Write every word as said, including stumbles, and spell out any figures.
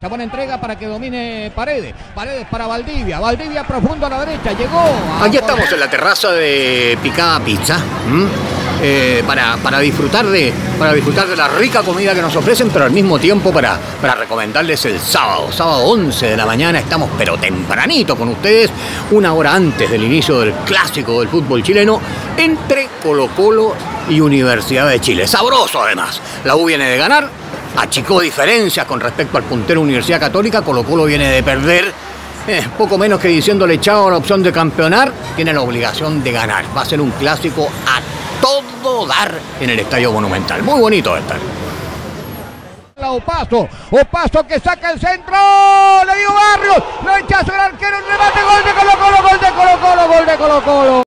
La buena entrega para que domine Paredes. Paredes para Valdivia. Valdivia profundo a la derecha. Llegó. Aquí estamos en la terraza de Picada Pizza. ¿Mm? Eh, para, para, disfrutar de, para disfrutar de la rica comida que nos ofrecen, pero al mismo tiempo para, para recomendarles el sábado. Sábado once de la mañana estamos pero tempranito con ustedes. Una hora antes del inicio del clásico del fútbol chileno entre Colo-Colo y Universidad de Chile. Sabroso además. La U viene de ganar. Achicó diferencias con respecto al puntero Universidad Católica. Colo-Colo viene de perder, eh, poco menos que diciéndole chao a la opción de campeonar. Tiene la obligación de ganar. Va a ser un clásico a todo dar en el Estadio Monumental. Muy bonito de estar. Opaso, Opaso que saca el centro, le dio Barrios, lo echa sobre el arquero, un remate, gol de Colo-Colo, gol de Colo-Colo, gol de Colo-Colo.